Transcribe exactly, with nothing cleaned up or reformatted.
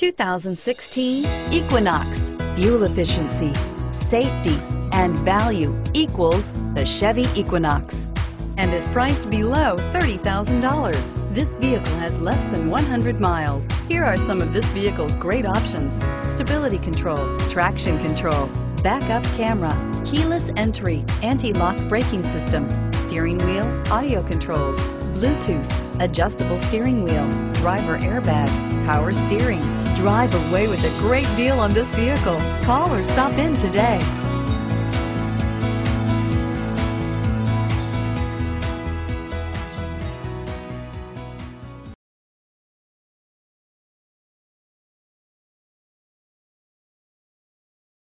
two thousand sixteen Equinox. Fuel efficiency, safety, and value equals the Chevy Equinox, and is priced below thirty thousand dollars. This vehicle has less than one hundred miles. Here are some of this vehicle's great options: stability control, traction control, backup camera, keyless entry, anti-lock braking system, steering wheel audio controls, Bluetooth, adjustable steering wheel, driver airbag, power steering. Drive away with a great deal on this vehicle. Call or stop in today.